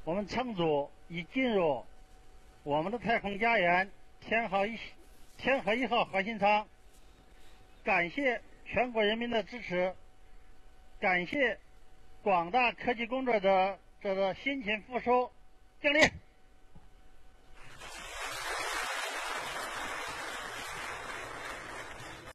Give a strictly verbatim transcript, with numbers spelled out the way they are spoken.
我们乘组已进入我们的太空家园天河一天河一号核心舱。感谢全国人民的支持，感谢广大科技工作者者的辛勤付出。敬礼。